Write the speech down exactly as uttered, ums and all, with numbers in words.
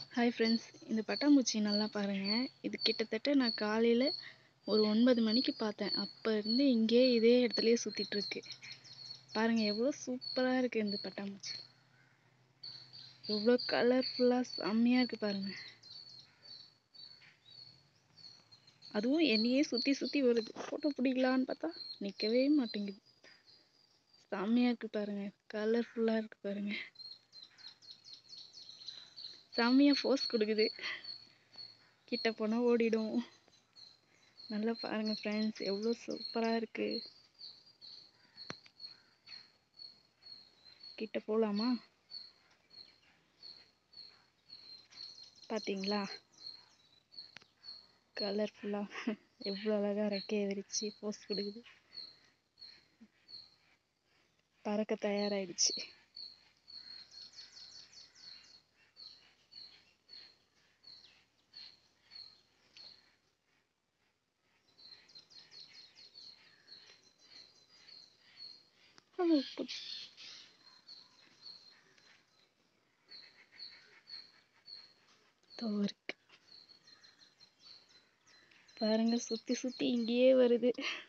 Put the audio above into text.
Hi friends, இந்த பட்டாம்பூச்சி நல்லா பாருங்க. இது கிட்டத்தட்ட நான் காலையில் ஒரு ஒன்பது மணிக்கு பார்த்தேன். அப்போ இருந்து இங்கே இதே இடத்துலயே சுற்றிட்டு இருக்கு. பாருங்க எவ்வளோ சூப்பராக இருக்குது இந்த பட்டாம்பூச்சி. எவ்வளோ கலர்ஃபுல்லாக செம்மையாக இருக்குது பாருங்க. அதுவும் என்னையே சுற்றி சுற்றி வருது. ஃபோட்டோ பிடிக்கலான்னு பார்த்தா நிற்கவே மாட்டேங்குது. செம்மையாக இருக்குது பாருங்க, கலர்ஃபுல்லாக இருக்குது பாருங்க. செம்மையாக ஃபோர்ஸ் கொடுக்குது. கிட்ட போனால் ஓடிடும். நல்லா பாருங்க ஃப்ரெண்ட்ஸ், எவ்வளோ சூப்பராக இருக்கு. கிட்ட போகலாமா? பார்த்தீங்களா கலர்ஃபுல்லாக எவ்வளோ அழகாக ரெக்கையை விரிச்சு போஸ் கொடுக்குது. பறக்க தயாராகிடுச்சு. இருக்கு பாருங்க, சுத்தி சுத்தி இங்கேயே வருது.